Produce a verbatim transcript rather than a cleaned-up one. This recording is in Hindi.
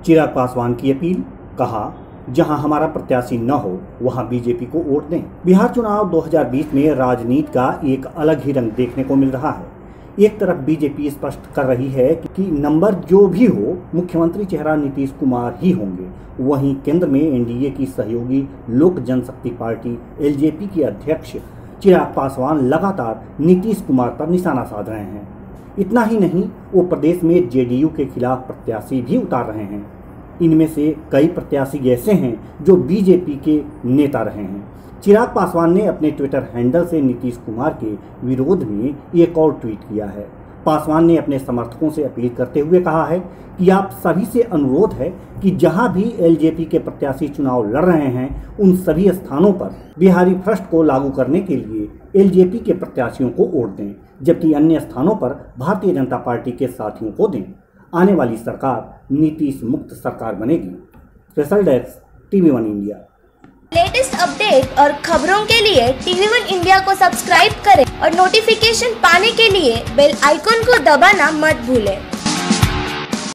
चिराग पासवान की अपील, कहा जहां हमारा प्रत्याशी न हो वहां बीजेपी को वोट दें। बिहार चुनाव दो हज़ार बीस में राजनीति का एक अलग ही रंग देखने को मिल रहा है। एक तरफ बीजेपी स्पष्ट कर रही है कि नंबर जो भी हो मुख्यमंत्री चेहरा नीतीश कुमार ही होंगे, वहीं केंद्र में एनडीए की सहयोगी लोक जनशक्ति पार्टी एलजेपी के अध्यक्ष चिराग पासवान लगातार नीतीश कुमार पर निशाना साध रहे हैं। इतना ही नहीं, वो प्रदेश में जेडीयू के खिलाफ प्रत्याशी भी उतार रहे हैं। इनमें से कई प्रत्याशी ऐसे हैं जो बीजेपी के नेता रहे हैं। चिराग पासवान ने अपने ट्विटर हैंडल से नीतीश कुमार के विरोध में एक और ट्वीट किया है। पासवान ने अपने समर्थकों से अपील करते हुए कहा है कि आप सभी से अनुरोध है कि जहां भी एलजेपी के प्रत्याशी चुनाव लड़ रहे हैं उन सभी स्थानों पर बिहारी फर्स्ट को लागू करने के लिए एलजेपी के प्रत्याशियों को वोट दें, जबकि अन्य स्थानों पर भारतीय जनता पार्टी के साथियों को दें। आने वाली सरकार नीतीश मुक्त सरकार बनेगी। Special desk TV one India. Latest update और खबरों के लिए टीवी वन इंडिया को सब्सक्राइब करें और नोटिफिकेशन पाने के लिए बेल आइकॉन को दबाना मत भूलें।